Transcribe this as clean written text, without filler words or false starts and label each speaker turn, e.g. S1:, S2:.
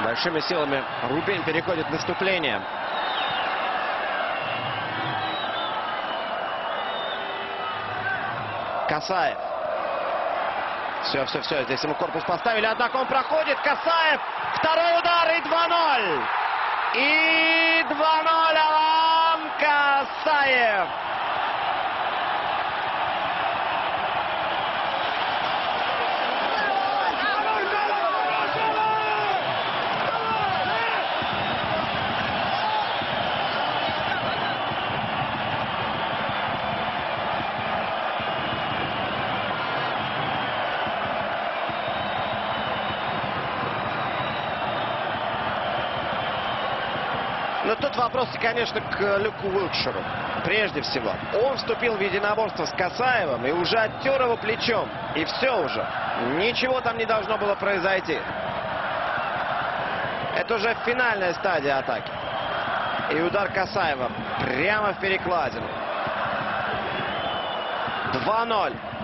S1: Большими силами Рубин переходит в наступление. Касаев. Все. Здесь ему корпус поставили, однако он проходит. Касаев. Второй удар и 2-0. И 2-0 Алан Касаев. Но тут вопросы, конечно, к Люку Уилкширу. Прежде всего, он вступил в единоборство с Касаевым и уже оттер его плечом. И все уже. Ничего там не должно было произойти. Это уже финальная стадия атаки. И удар Касаева прямо в перекладину. 2-0.